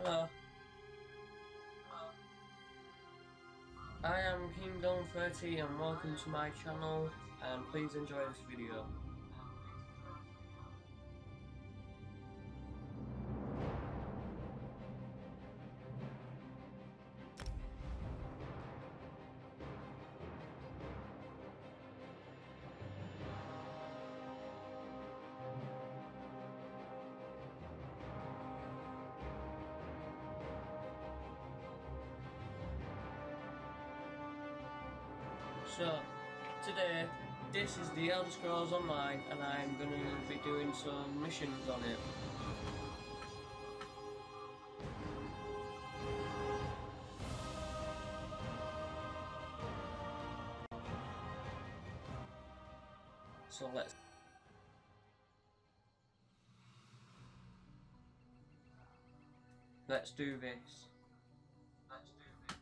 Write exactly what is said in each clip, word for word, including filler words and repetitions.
Hello, I am Kingdom thirty and welcome to my channel, and please enjoy this video. So, today, this is the Elder Scrolls Online and I'm going to be doing some missions on it. So let's let's do this. Let's do this.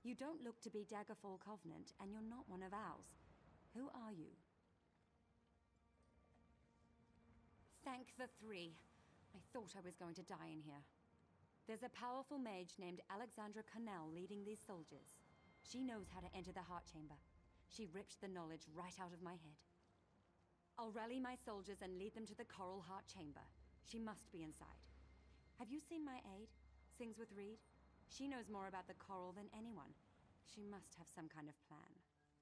You don't look to be Daggerfall Covenant, and you're not one of ours. Who are you? Thank the three. I thought I was going to die in here. There's a powerful mage named Alexandra Connell leading these soldiers. She knows how to enter the Heart Chamber. She ripped the knowledge right out of my head. I'll rally my soldiers and lead them to the Coral Heart Chamber. She must be inside. Have you seen my aide? Sings with Reed? She knows more about the Coral than anyone. She must have some kind of plan.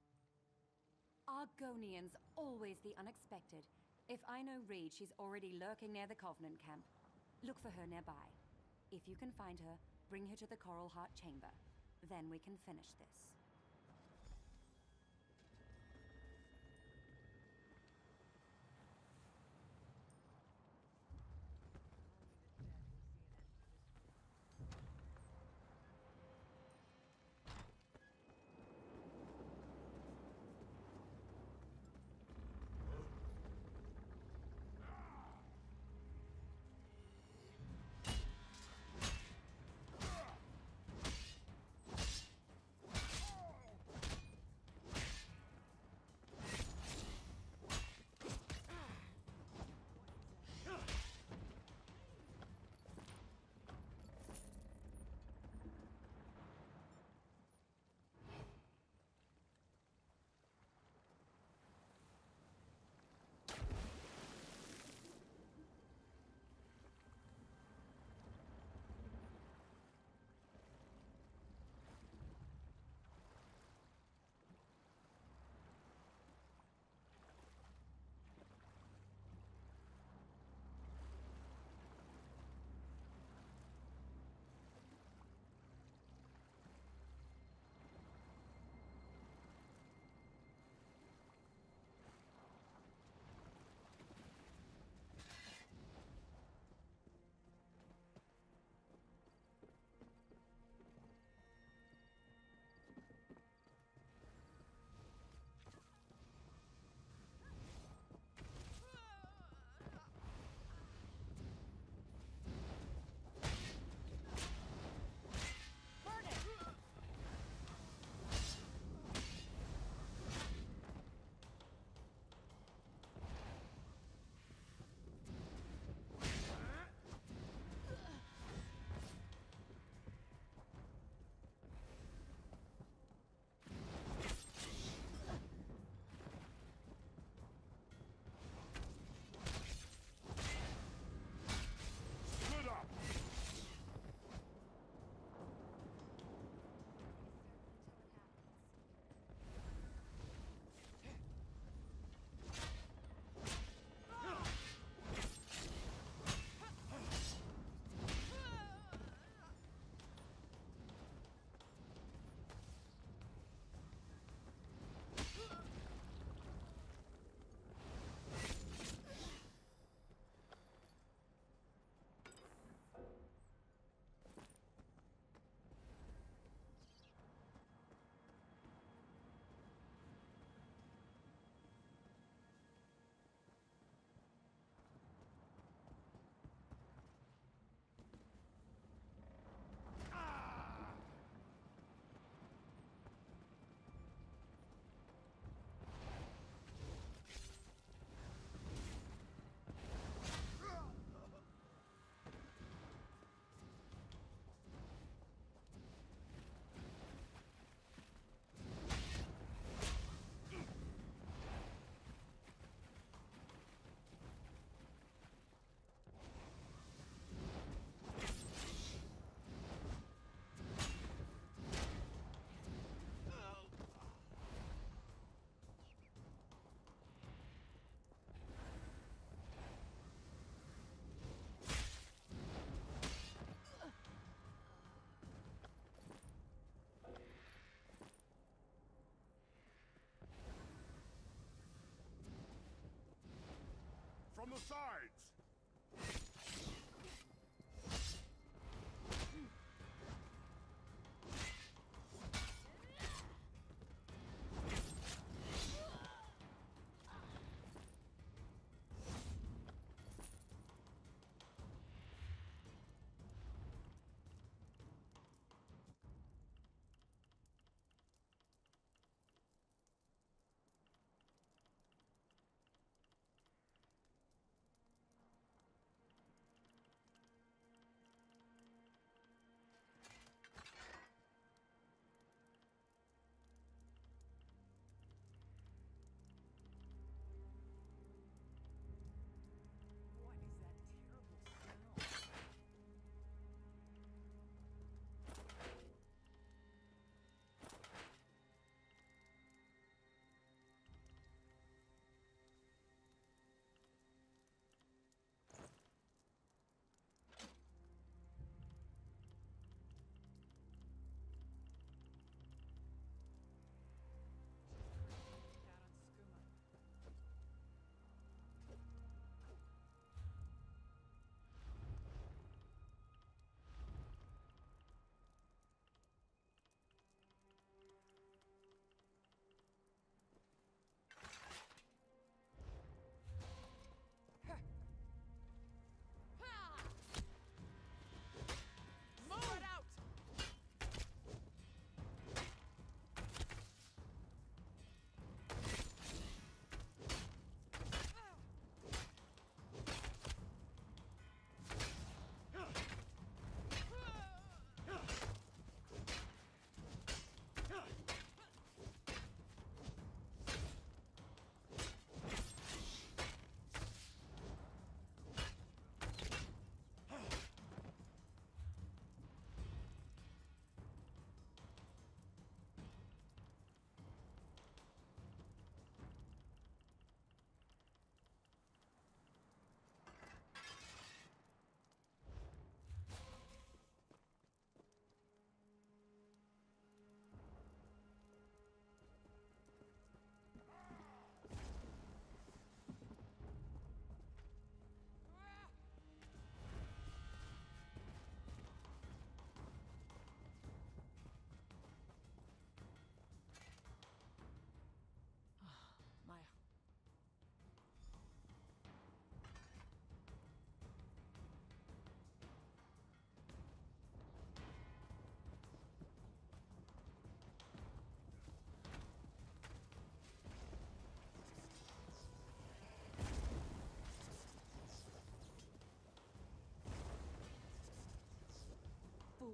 Argonians, always the unexpected. If I know Reed, she's already lurking near the Covenant camp. Look for her nearby. If you can find her, bring her to the Coral Heart Chamber. Then we can finish this. From the sides!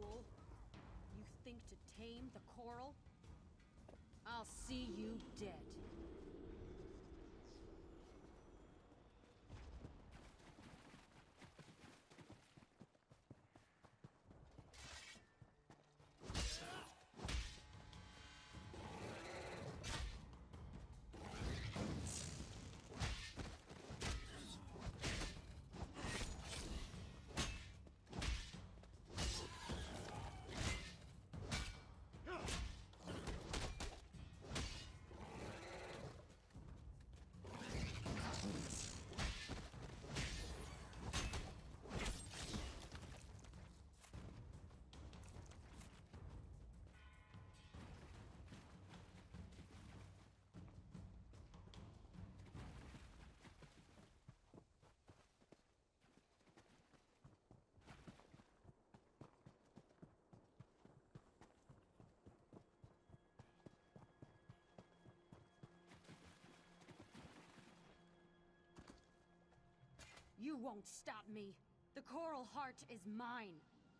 fool. You think to tame the coral? I'll see you dead. You won't stop me. The Coral Heart is mine.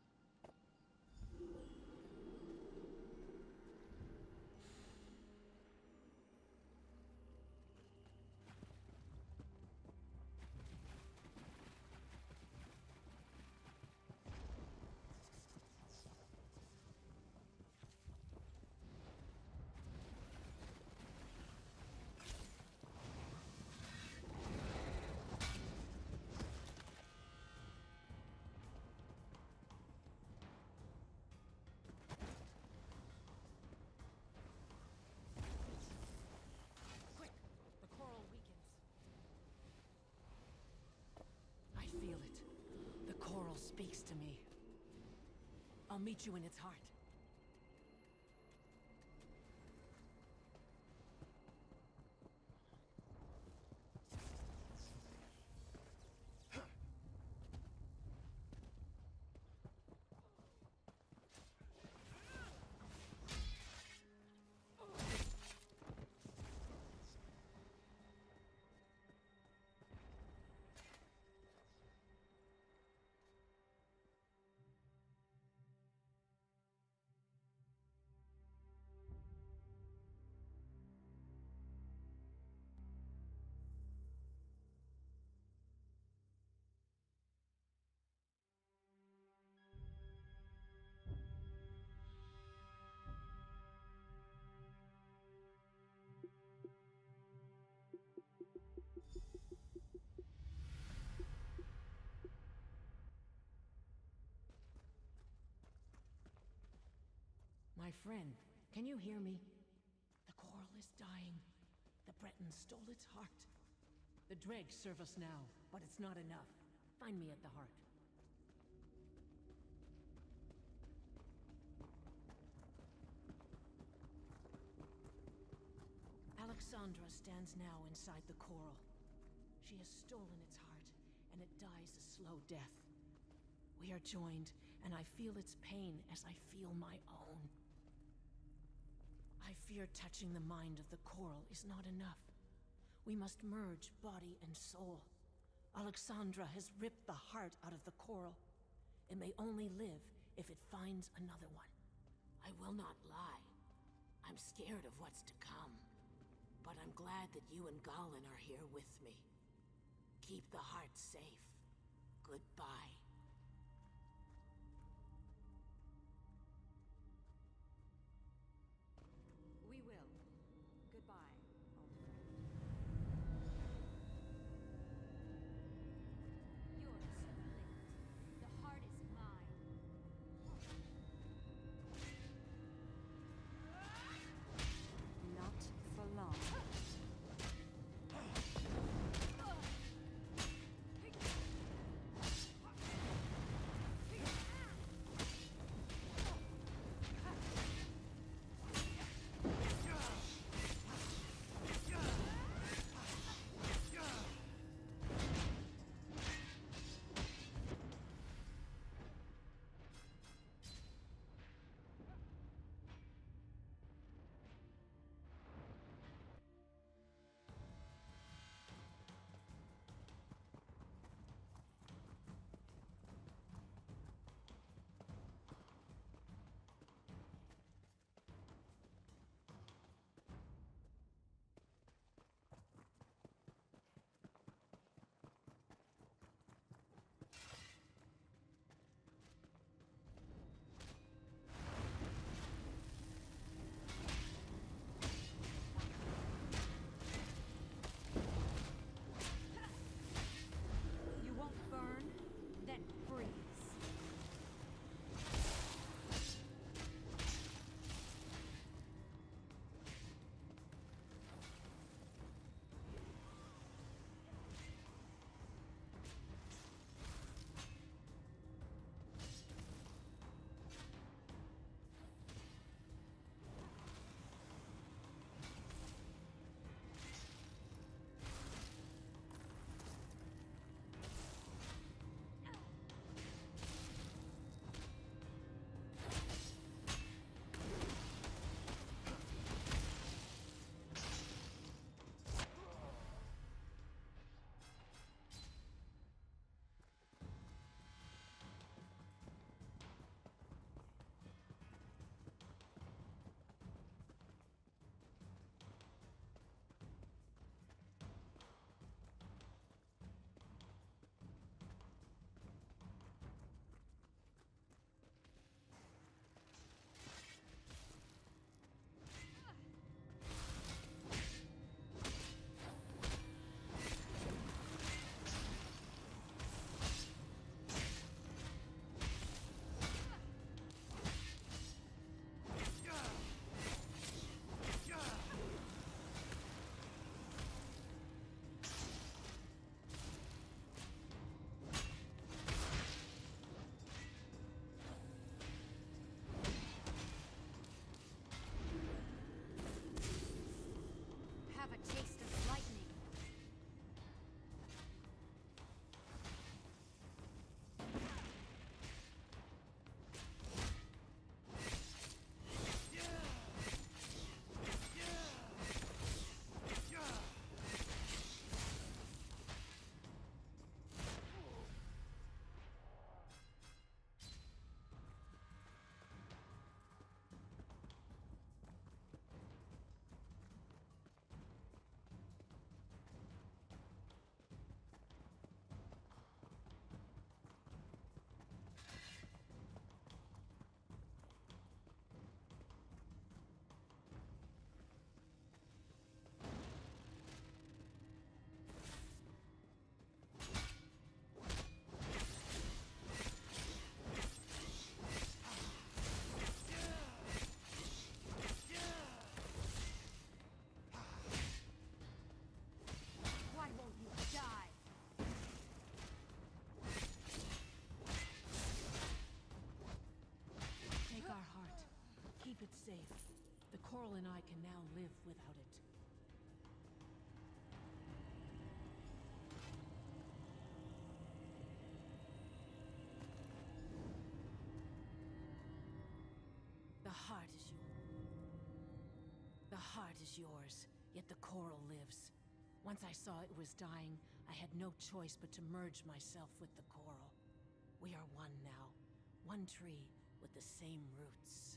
Feel it. The coral speaks to me. I'll meet you in its heart. My friend, can you hear me? The coral is dying. The Bretons stole its heart. The dregs serve us now, but it's not enough. Find me at the heart. Alexandra stands now inside the coral. She has stolen its heart, and it dies a slow death. We are joined, and I feel its pain as I feel my own. I fear touching the mind of the coral is not enough. We must merge body and soul. Alexandra has ripped the heart out of the coral. It may only live if it finds another one. I will not lie. I'm scared of what's to come. But I'm glad that you and Gallen are here with me. Keep the heart safe. Goodbye. We will. Goodbye, old friend. You're too late. The heart is mine. Not for long. it safe. The coral and I can now live without it. The heart is yours. The heart is yours, yet the coral lives. Once I saw it was dying, I had no choice but to merge myself with the coral. We are one now. One tree with the same roots.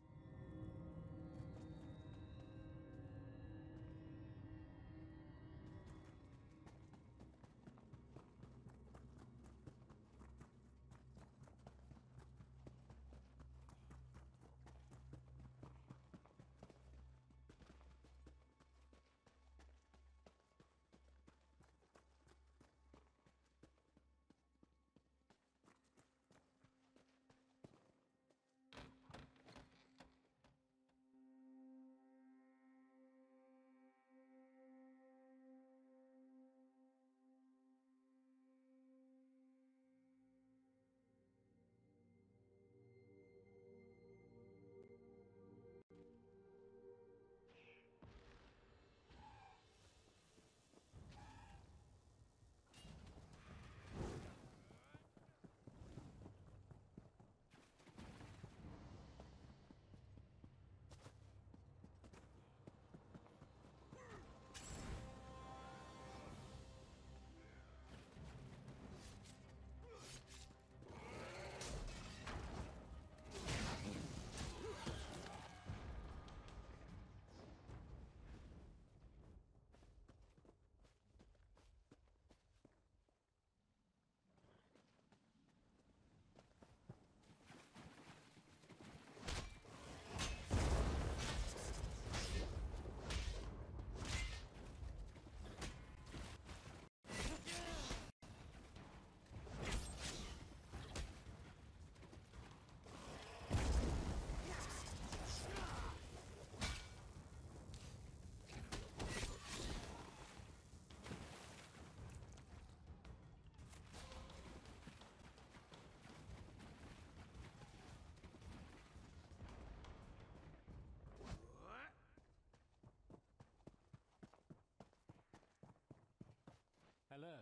Hello.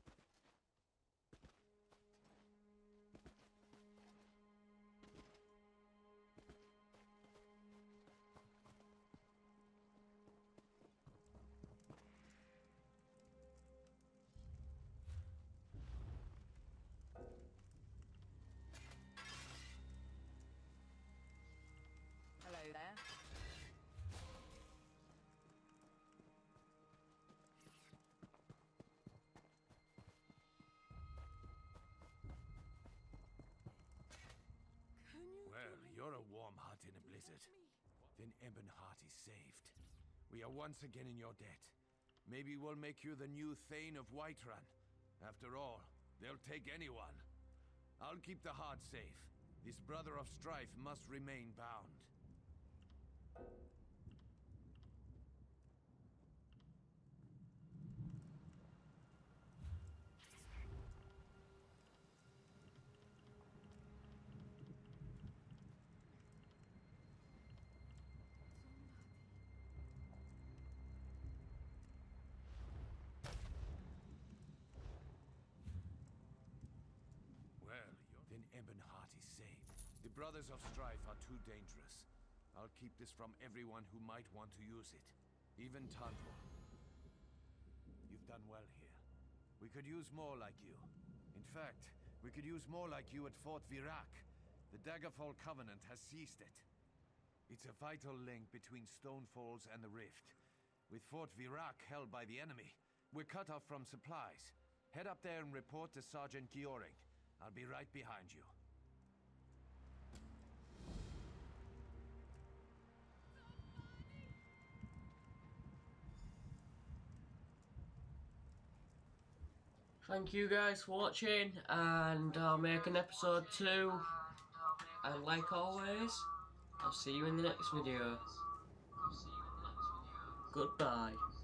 Hello there. Well, you're a warm heart in a blizzard. Then Ebonheart is saved. We are once again in your debt. Maybe we'll make you the new Thane of Whiterun. After all, they'll take anyone. I'll keep the heart safe. This brother of strife must remain bound. Well, then Ebonheart is saved. The Brothers of Strife are too dangerous. I'll keep this from everyone who might want to use it. Even Tandor. You've done well here. We could use more like you. In fact, we could use more like you at Fort Virac. The Daggerfall Covenant has seized it. It's a vital link between Stonefalls and the Rift. With Fort Virac held by the enemy, we're cut off from supplies. Head up there and report to Sergeant Gioring. I'll be right behind you. Thank you guys for watching, and I'll make an episode two. And like always, I'll see you in the next video. Goodbye.